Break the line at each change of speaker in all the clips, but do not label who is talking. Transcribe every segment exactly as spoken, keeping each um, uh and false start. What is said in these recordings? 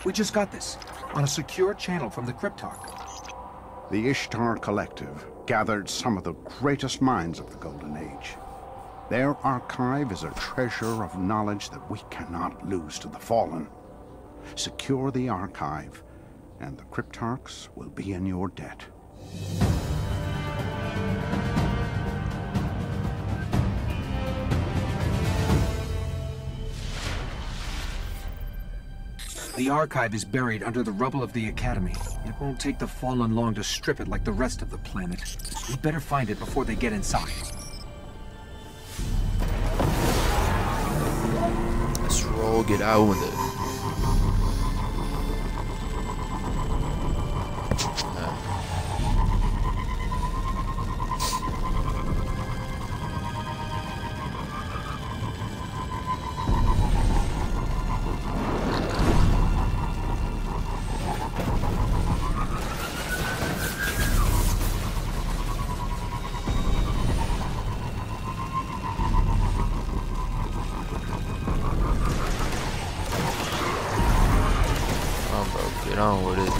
We just got this, on a secure channel from the Cryptarch.
The Ishtar Collective gathered some of the greatest minds of the Golden Age. Their archive is a treasure of knowledge that we cannot lose to the Fallen. Secure the archive, and the Cryptarchs will be in your debt.
The archive is buried under the rubble of the Academy. It won't take the Fallen long to strip it like the rest of the planet. We better find it before they get inside.
Let's roll, get out with it. Get on with it.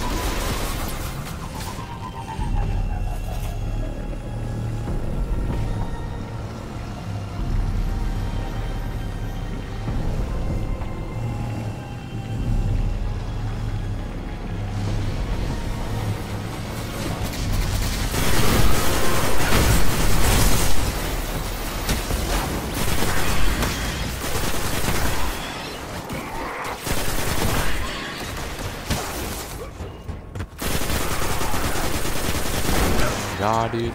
God, dude.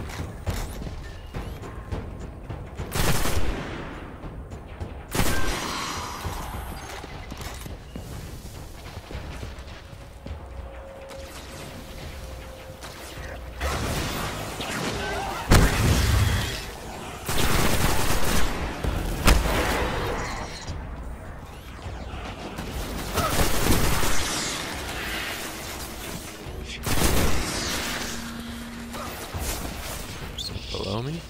Below me?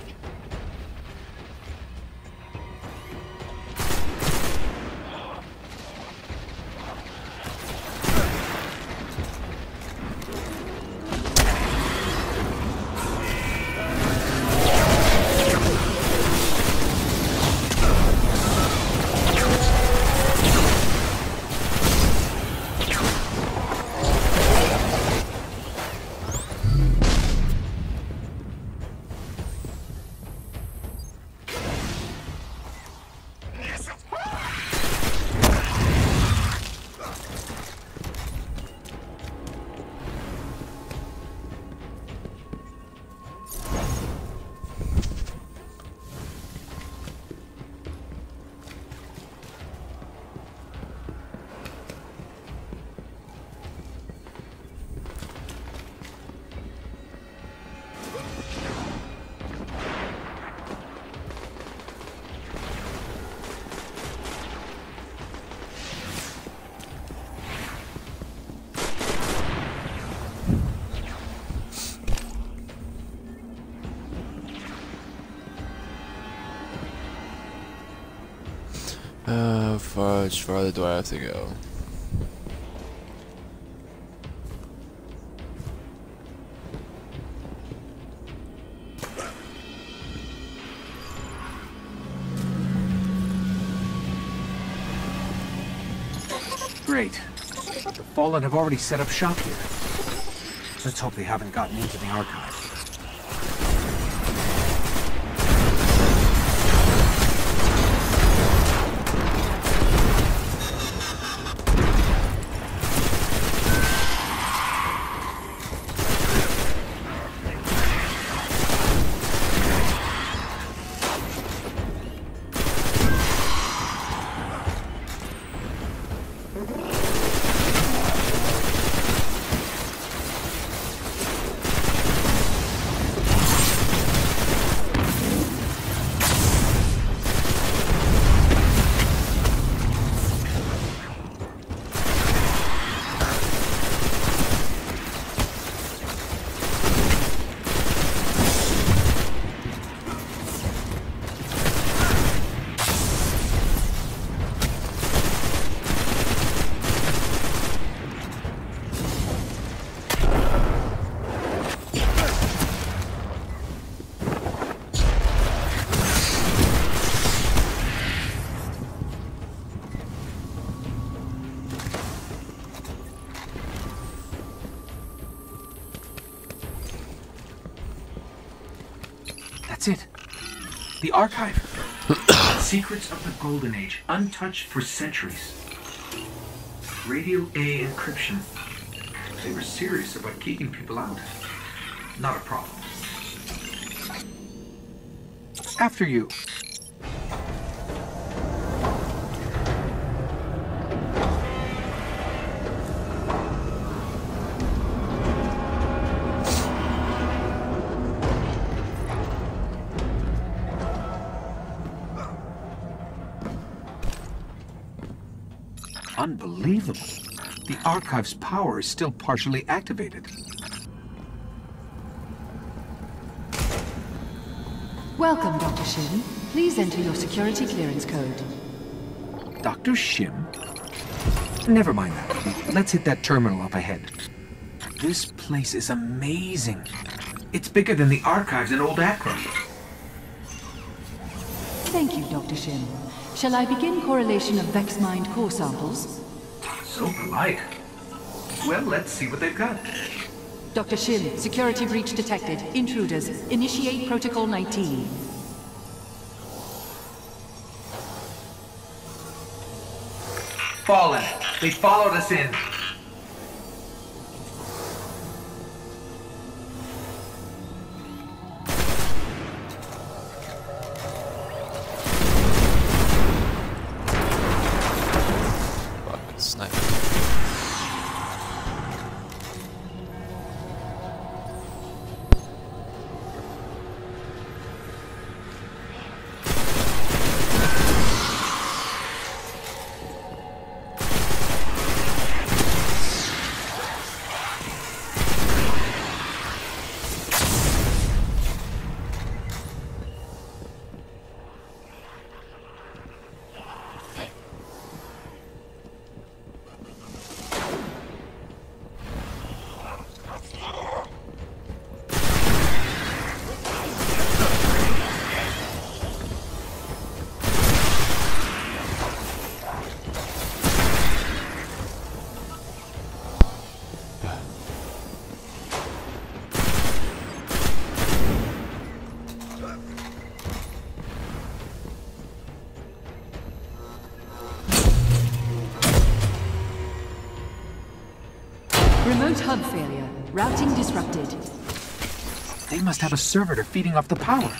Uh, far, as farther do I have to go?
Great. The Fallen have already set up shop here. Let's hope they haven't gotten into the archive. That's it. The archive. Secrets of the Golden Age, untouched for centuries. Radio A encryption. They were serious about keeping people out. Not a problem. After you. Unbelievable. The archive's power is still partially activated.
Welcome, Doctor Shim. Please enter your security clearance code.
Doctor Shim? Never mind that. Let's hit that terminal up ahead. This place is amazing. It's bigger than the archives in Old Akron.
Thank you, Doctor Shim. Shall I begin correlation of Vexmind core samples?
So polite. Well, let's see what they've got.
Doctor Shim, security breach detected. Intruders. Initiate Protocol nineteen.
Fallen. They followed us in.
Fucking sniper.
Remote hub failure. Routing disrupted.
They must have a servitor feeding off the power.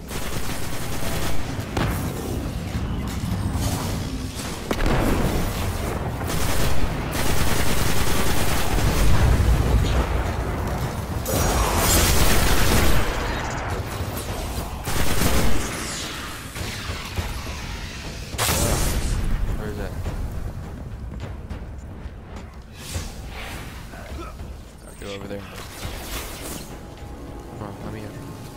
Where is that? I'll go over there. Come on, let me in.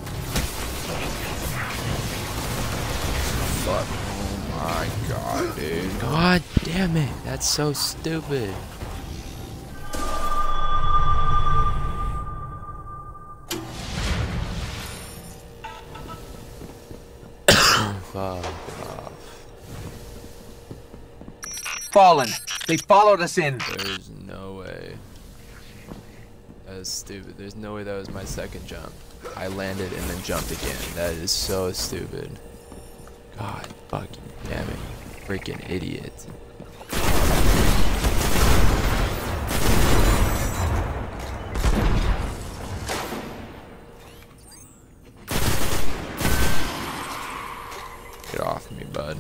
Fuck. Oh my god, dude. God damn it. That's so stupid. Fuck off.
Fallen. They followed us in.
There's no way. That is stupid. There's no way that was my second jump. I landed and then jumped again. That is so stupid. God fucking damn it. You freaking idiot. Get off me, bud.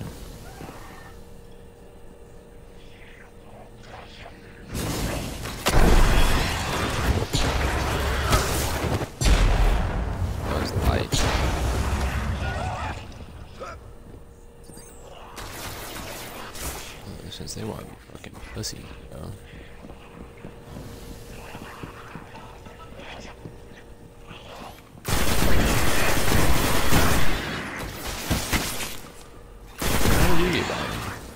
That was light. Since they want to be fucking pussy, you know? How do you get by me?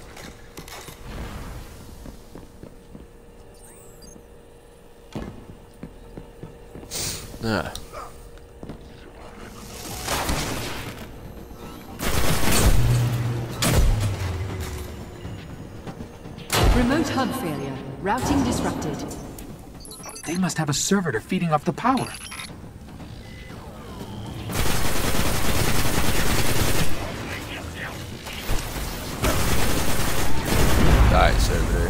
Ah.
Remote hub failure. Routing disrupted.
They must have a servitor feeding off the power.
Alright, servitor.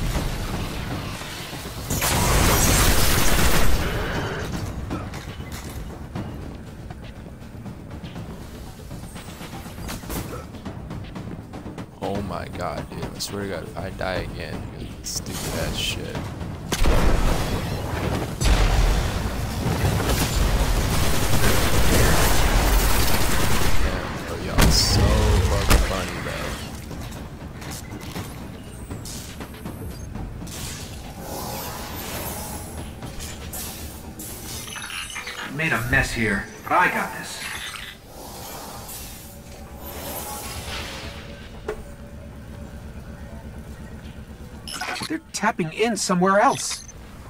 Oh my god, dude. I swear to god, if I die again because of this stupid ass shit. Damn, bro, y'all so fucking funny, bro.
I made a mess here, but I got this. They're tapping in somewhere else.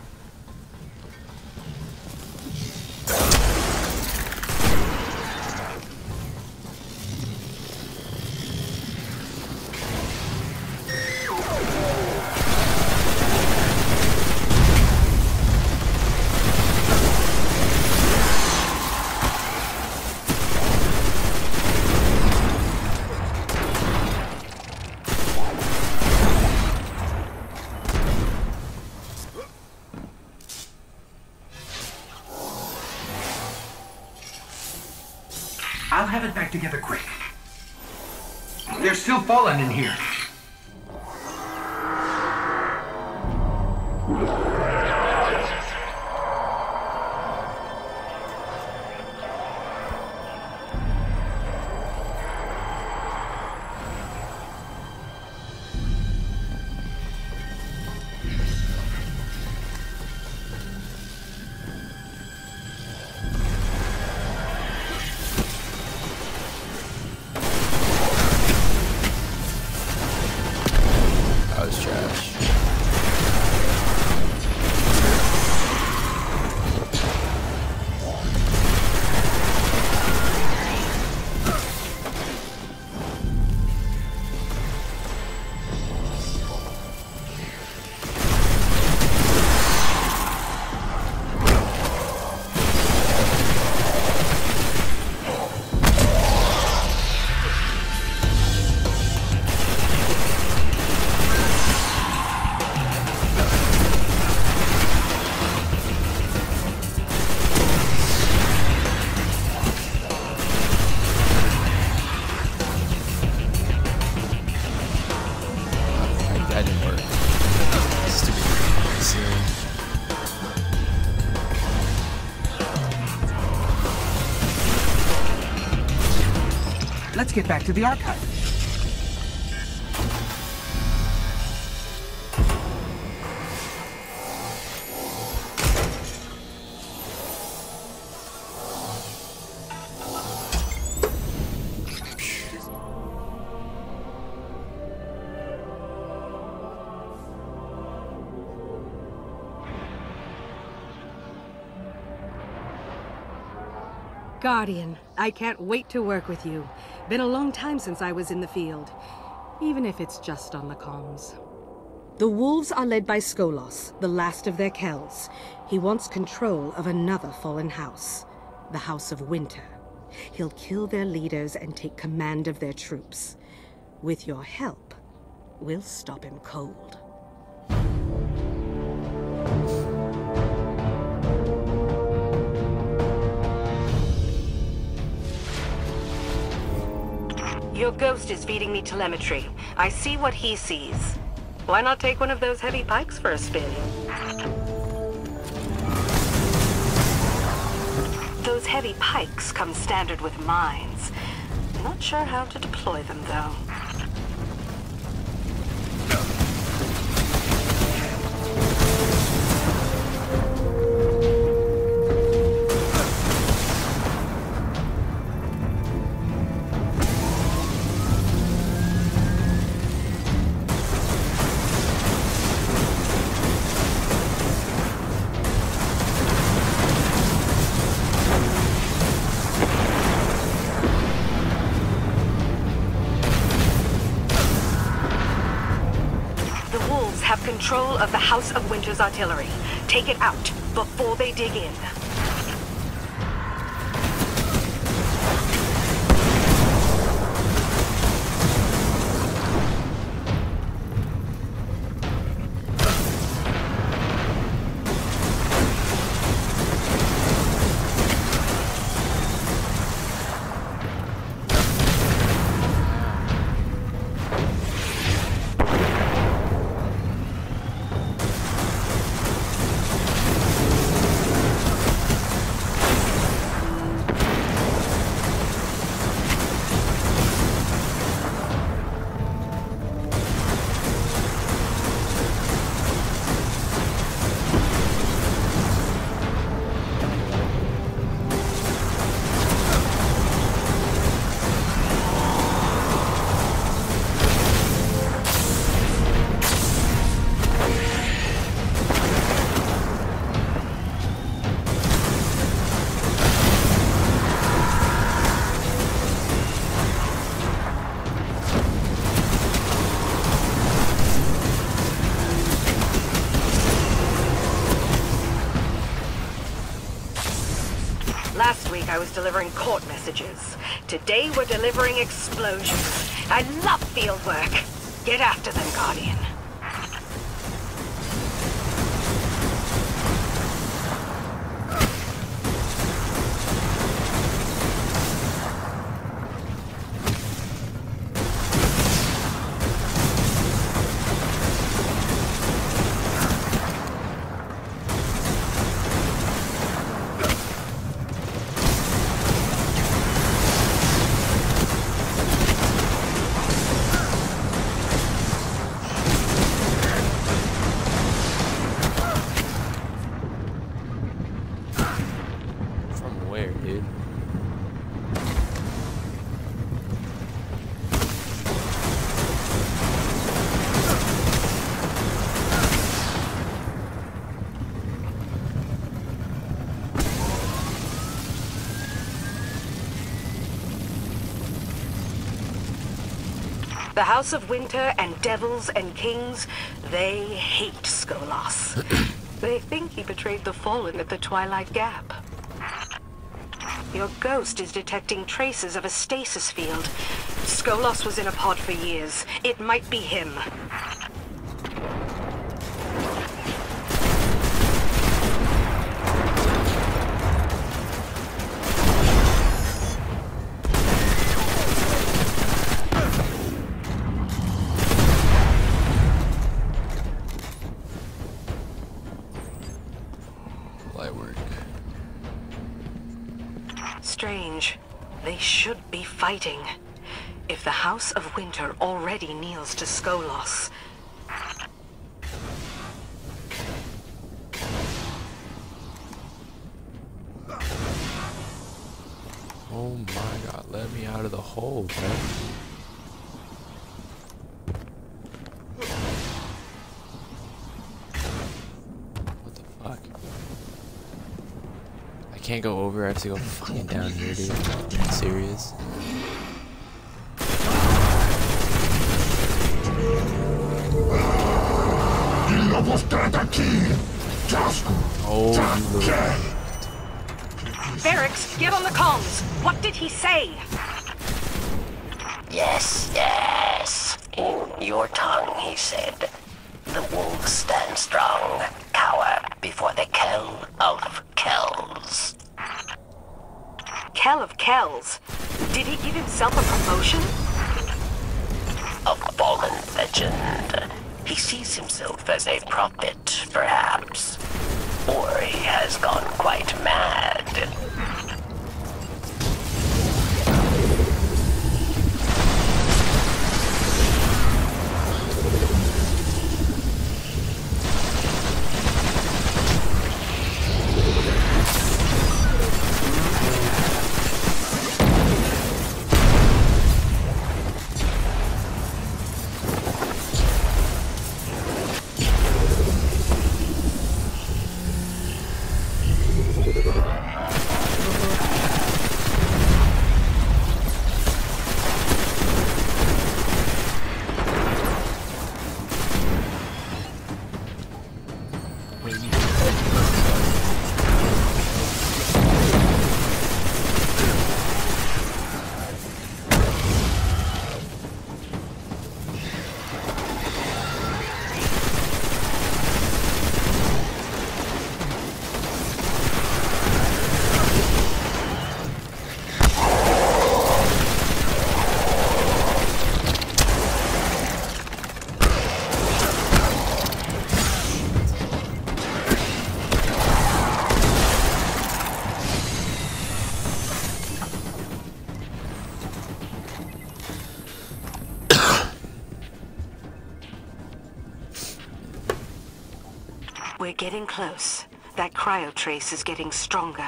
I'll have it back together quick. They're still falling in here.
That was trash. That didn't work. Stupid ceiling.
Let's get back to the archive.
Guardian, I can't wait to work with you. Been a long time since I was in the field, even if it's just on the comms. The Wolves are led by Skolos, the last of their Kells. He wants control of another fallen house, the House of Winter. He'll kill their leaders and take command of their troops. With your help, we'll stop him cold. Your ghost is feeding me telemetry. I see what he sees. Why not take one of those heavy pikes for a spin? Those heavy pikes come standard with mines. Not sure how to deploy them, though. Have control of the House of Winter's artillery. Take it out before they dig in. I was delivering court messages. Today we're delivering explosions. I love field work. Get after them, Guardian. The House of Winter and Devils and Kings, they hate Skolas. They think he betrayed the Fallen at the Twilight Gap. Your ghost is detecting traces of a stasis field. Skolas was in a pod for years. It might be him. Strange. They should be fighting. If the House of Winter already kneels to Skolas.
Oh my god, let me out of the hole, man. What the fuck? I can't go over, I have to go fucking down here, dude. Are you serious? Oh, you little...
Varix, get on the comms! What did he say?
Yes, yes. In your tongue, he said. The wolves stand strong, cower before the Kell of Kells.
Kell of Kells? Did he give himself a promotion?
A fallen legend. He sees himself as a prophet, perhaps. Or he has gone quite mad.
We're getting close. That cryotrace is getting stronger.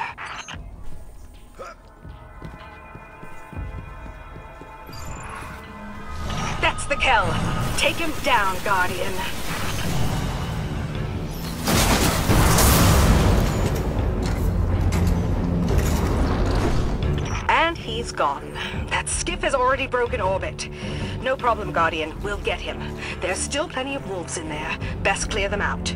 That's the Kell. Take him down, Guardian. And he's gone. That skiff has already broken orbit. No problem, Guardian. We'll get him. There's still plenty of wolves in there. Best clear them out.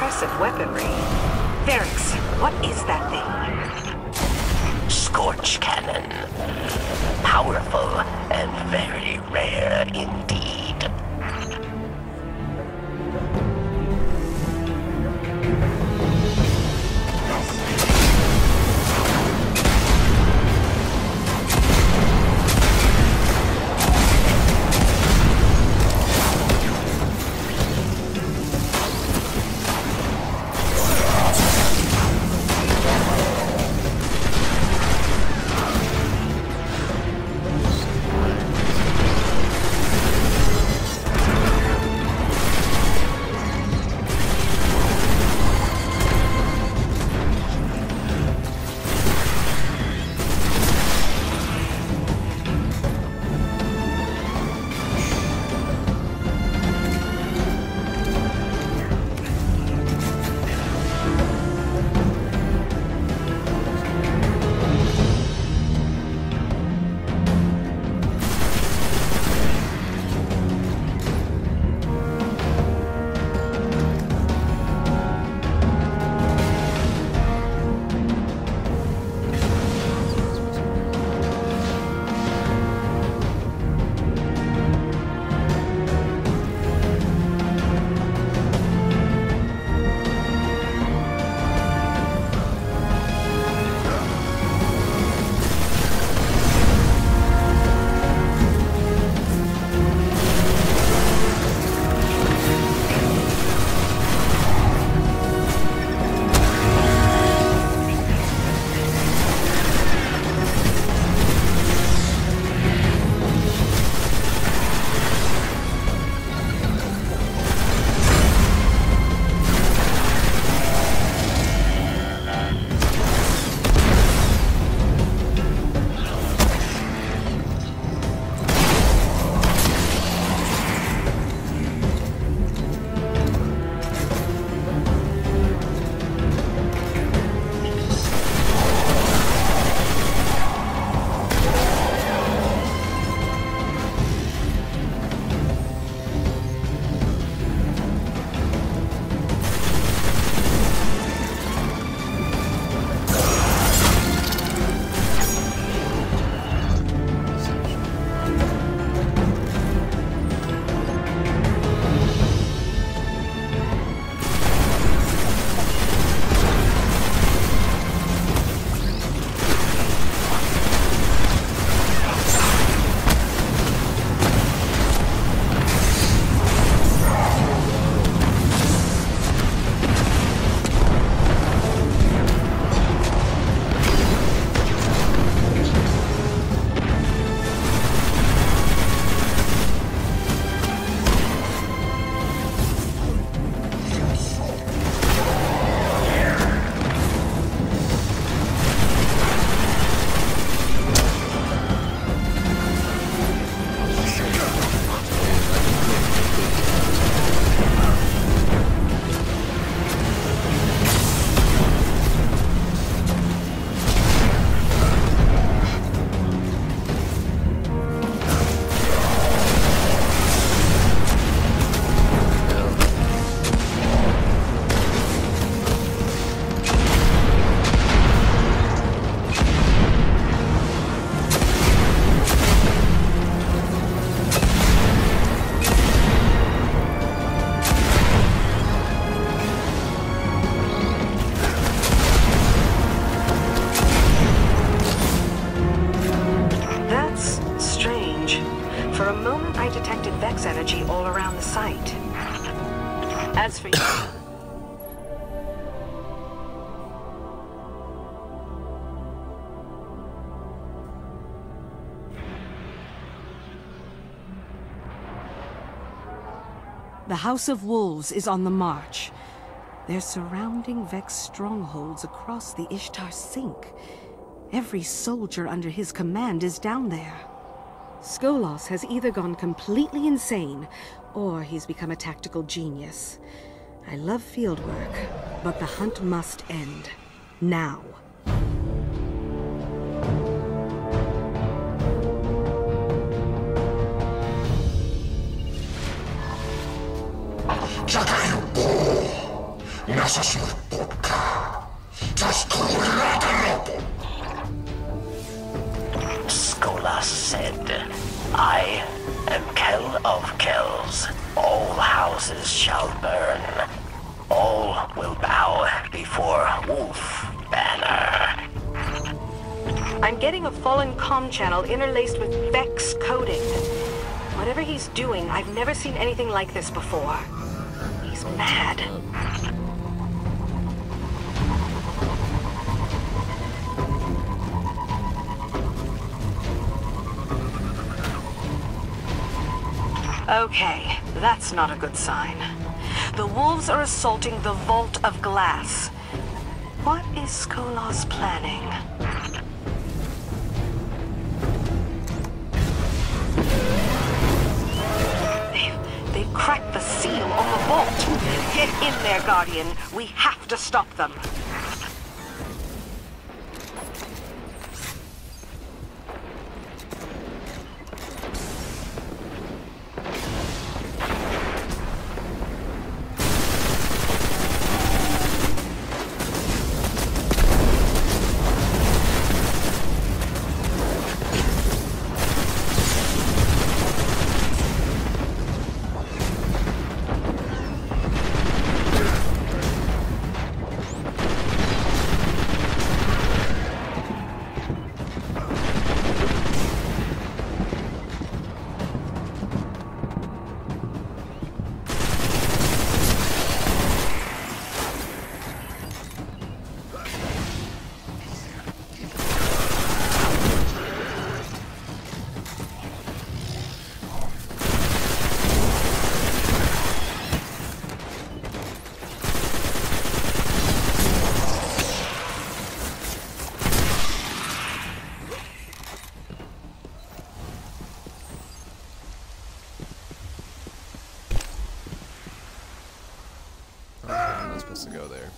impressive weaponry. Varix, what is that thing?
Scorch cannon. Powerful and very rare indeed.
As for you...
The House of Wolves is on the march. They're surrounding Vex strongholds across the Ishtar Sink. Every soldier under his command is down there. Skolos has either gone completely insane, or he's become a tactical genius. I love field work, but the hunt must end. Now.
No!
Skolas said, I am Kell of Kells. All houses shall burn. All will bow before Wolf Banner.
I'm getting a fallen comm channel interlaced with Vex coding. Whatever he's doing, I've never seen anything like this before. He's mad. Okay, that's not a good sign. The wolves are assaulting the Vault of Glass. What is Skolas planning? They've, they've cracked the seal on the vault. Get in there, Guardian. We have to stop them.
To go there.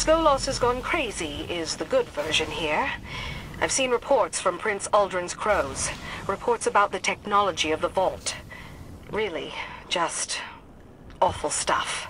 Skolos has gone crazy is the good version here. I've seen reports from Prince Aldrin's crows. Reports about the technology of the vault. Really, just awful stuff.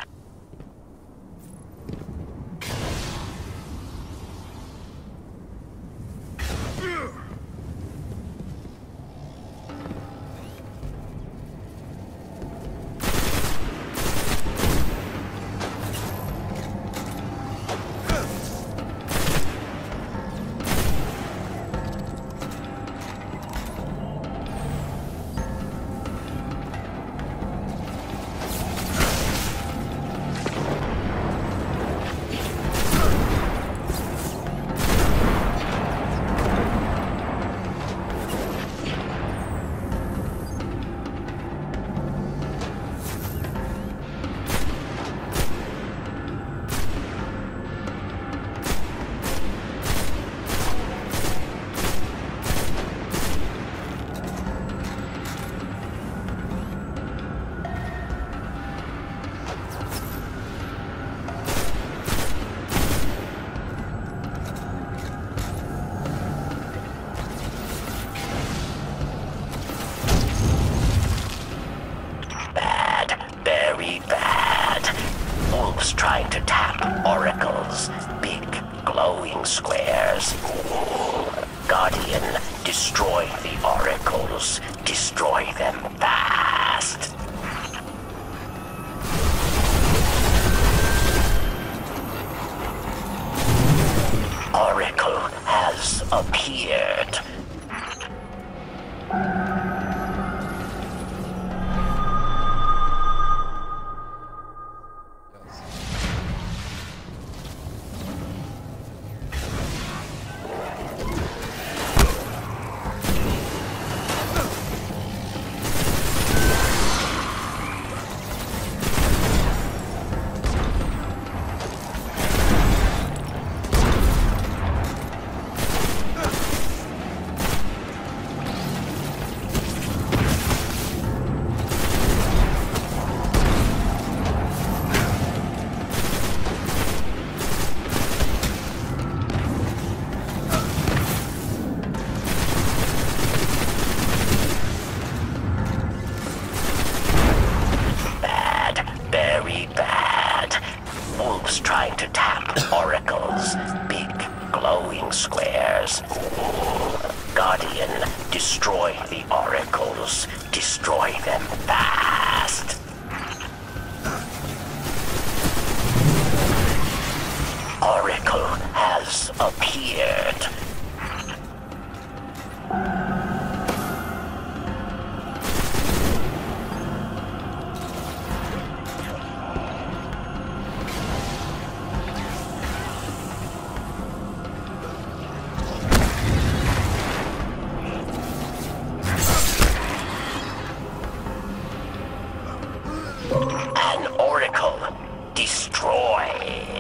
Trying to tap oracles, big glowing squares. Guardian, destroy the oracles, destroy them fast. Oracle has appeared. Trying to tap oracles, big glowing squares. Guardian, destroy the oracles, destroy them fast. Oracle has appeared. An oracle. Destroy.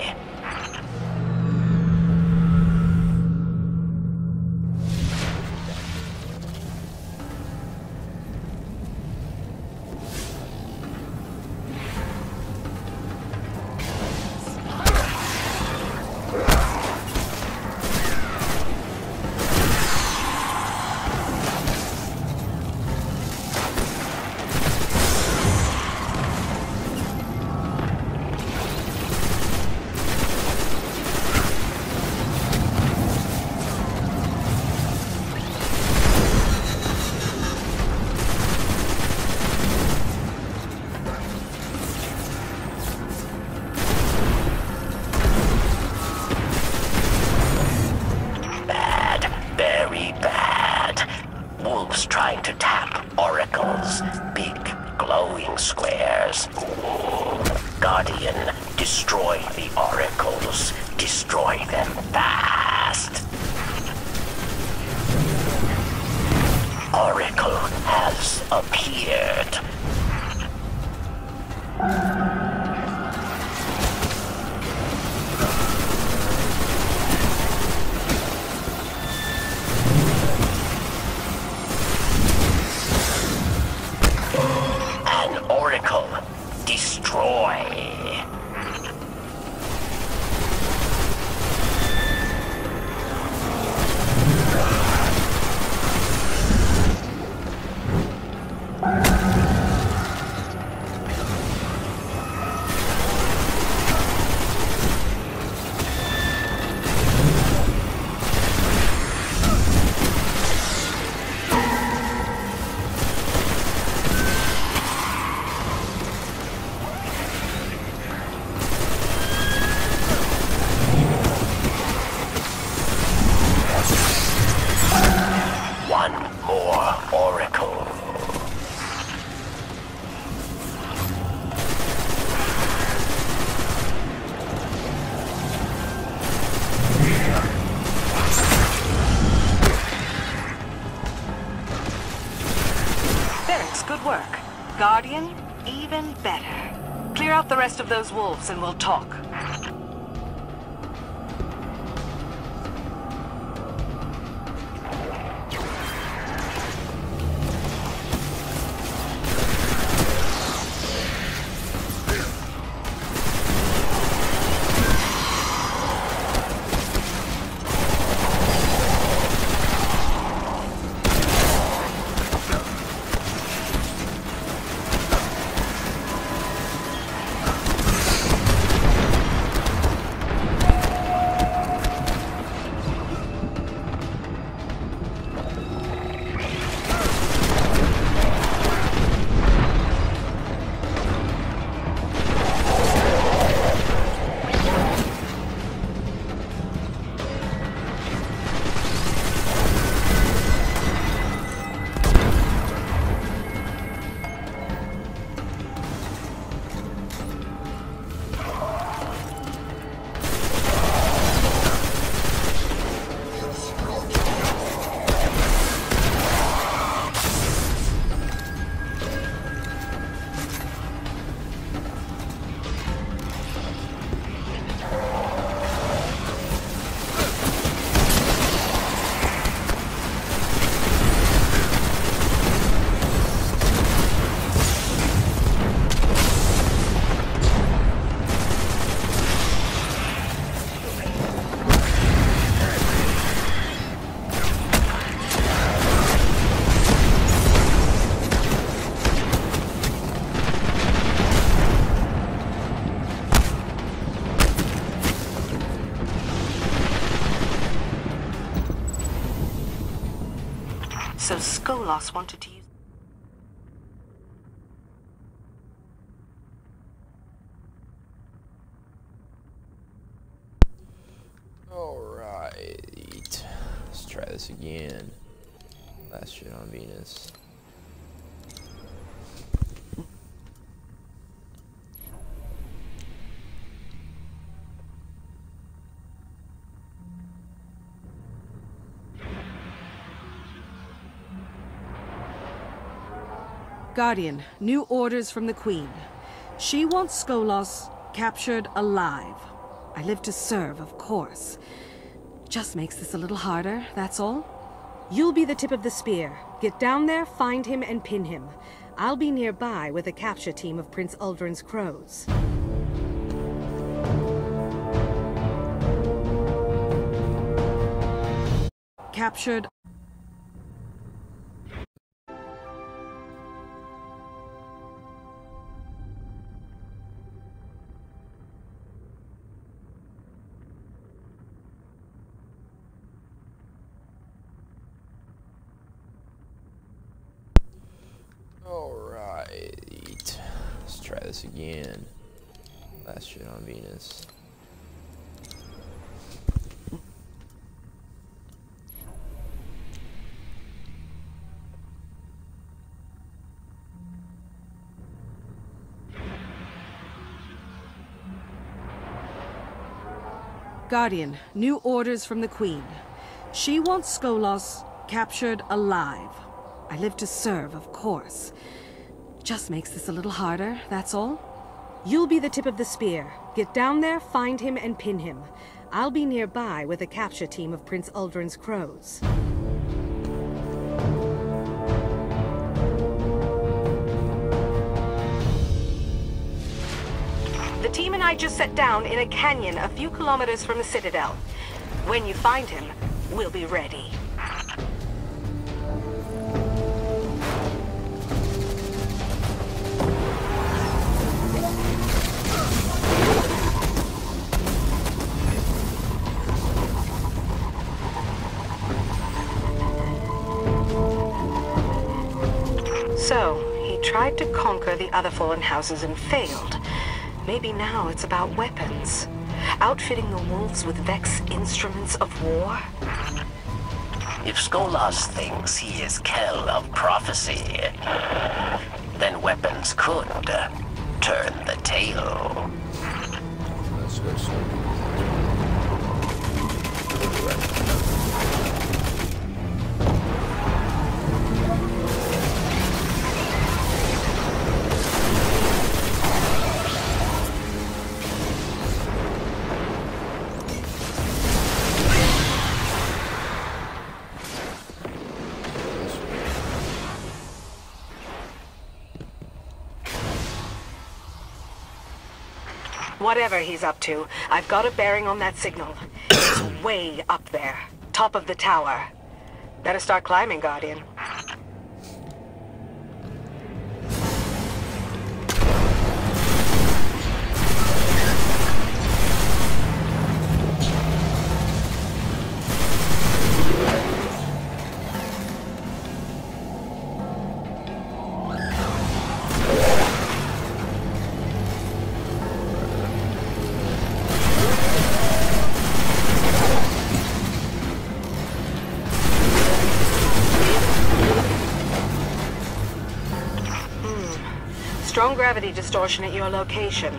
Trying to tap oracles, big glowing squares. Guardian, destroy the oracles, destroy them fast. Oracle has appeared. Oracle, destroy.
Even better. Clear out the rest of those wolves and we'll talk. So Skolas wanted to use...
Alright. Let's try this again. Last shit on Venus.
Guardian, new orders from the Queen. She wants Skolas captured alive. I live to serve, of course. Just makes this a little harder, that's all. You'll be the tip of the spear. Get down there, find him, and pin him. I'll be nearby with a capture team of Prince Uldren's crows. Captured...
Alright. Let's try this again. Last shit on Venus.
Guardian, new orders from the Queen. She wants Skolas captured alive. I live to serve, of course. Just makes this a little harder, that's all. You'll be the tip of the spear. Get down there, find him, and pin him. I'll be nearby with a capture team of Prince Uldren's crows. The team and I just sat down in a canyon a few kilometers from the Citadel. When you find him, we'll be ready. So, he tried to conquer the other fallen houses and failed. Maybe now it's about weapons. Outfitting the wolves with Vex instruments of war?
If Skolas thinks he is Kell of prophecy, then weapons could uh, turn the tail.
Let's go see.
Whatever he's up to, I've got a bearing on that signal. It's way up there. Top of the tower. Better start climbing, Guardian. Strong gravity distortion at your location.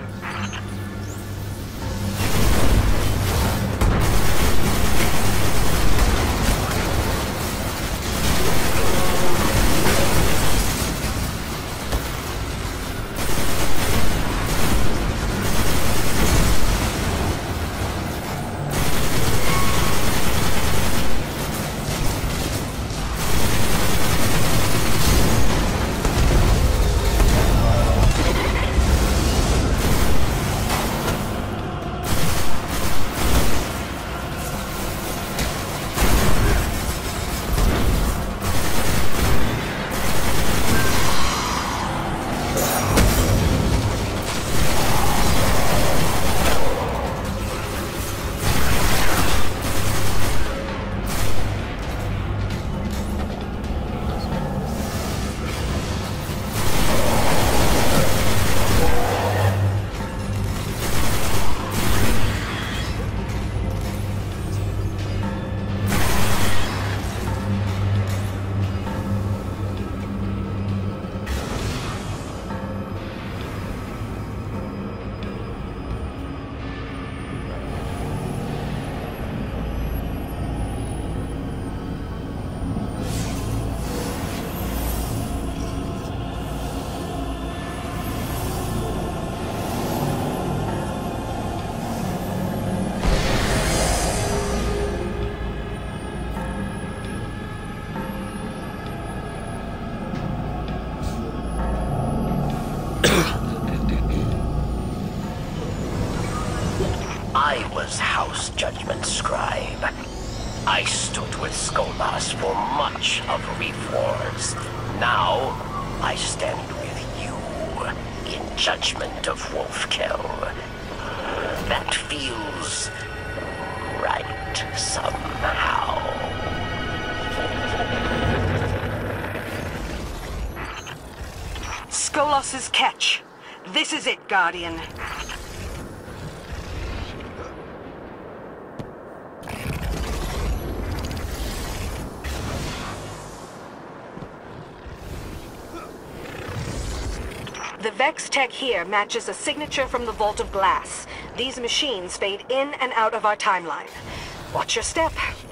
I was House Judgment Scribe. I stood with Skolas for much of Reef Wars. Now, I stand with you in Judgment of Wolfkill. That feels right somehow.
Skolas' catch. This is it, Guardian. The Vex tech here matches a signature from the Vault of Glass. These machines fade in and out of our timeline. Watch your step.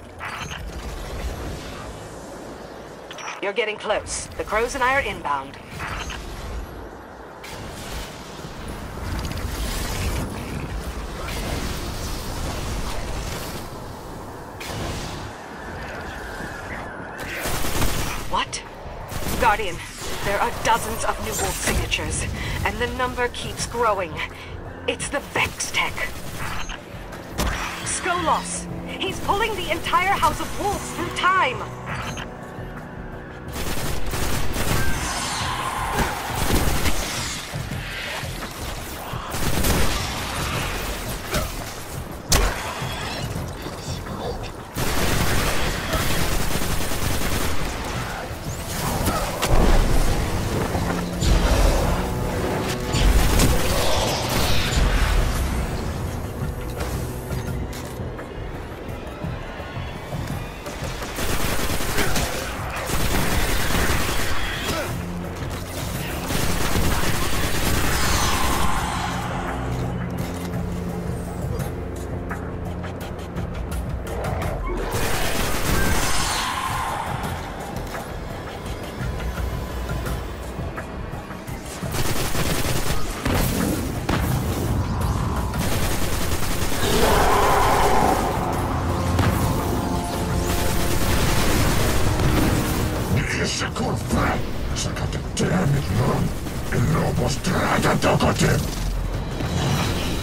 You're getting close. The Crows and I are inbound. What? Guardian, there are dozens of new wolf signatures, and the number keeps growing. It's the Vex tech. Skolas! He's pulling the entire House of Wolves through time!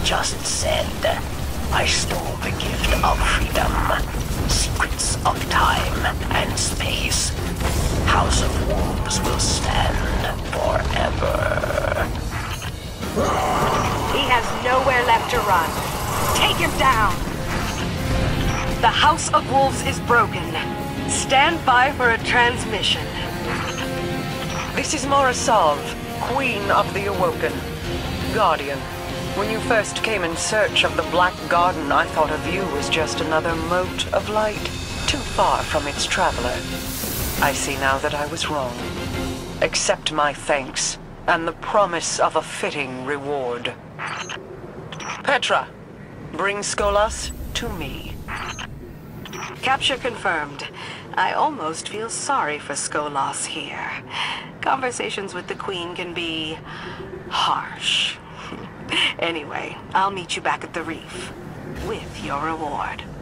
just said. I stole the gift of freedom, secrets of time and space. House of Wolves will stand forever.
He has nowhere left to run. Take him down! The House of Wolves is broken. Stand by for a transmission.
This is Morasov, Queen of the Awoken. Guardian, when you first came in search of the Black Garden, I thought of you as just another mote of light, too far from its traveler. I see now that I was wrong. Accept my thanks, and the promise of a fitting reward. Petra, bring Skolas to me.
Capture confirmed. I almost feel sorry for Skolas here. Conversations with the Queen can be harsh. Anyway, I'll meet you back at the reef with your reward.